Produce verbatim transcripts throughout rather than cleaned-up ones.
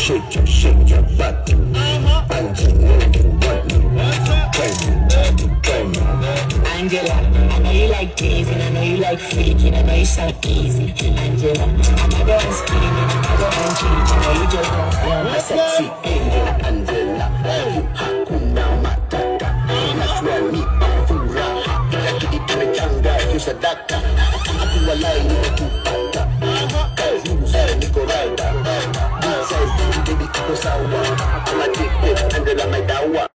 Shake your, shake your butt. Angela, you want me? Crazy, crazy. Angela, I know you like teasing, I know you like freaking, I know you sound easy. Angela, I'm not going screaming, I'm not going cheating, I know you just don't feel my sexy angel. Angela, you hakuna matata. Naswali pafura. Kaki imechanga you sadaka. Ati walai nimekupata. Kazi mzuri niko raida. Inside baby kiko sawa. I'm addicted, Angela my dawa.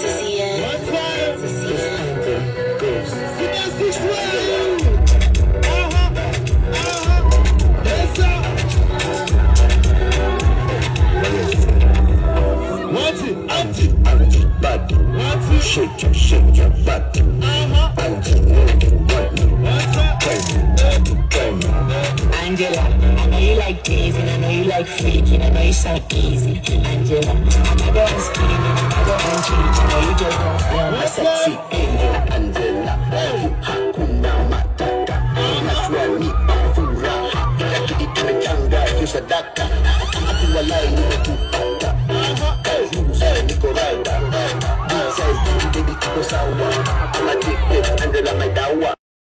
Shake your, shake your butt. Angela, you want me? Crazy, crazy. Angela, I know you like teasing, I know you like freaking, I know you sound easy. Angela, I'm not going screaming, I'm not going cheating, I know you just don't feel my sexy angel. Angela, you hakuna matata. Naswali pafura. Kaki imechanga you sadaka. Ati walai nimekupata. Kazi mzuri niko raida. Inside baby kiko sawa. I'm addicted, Angela my dawa.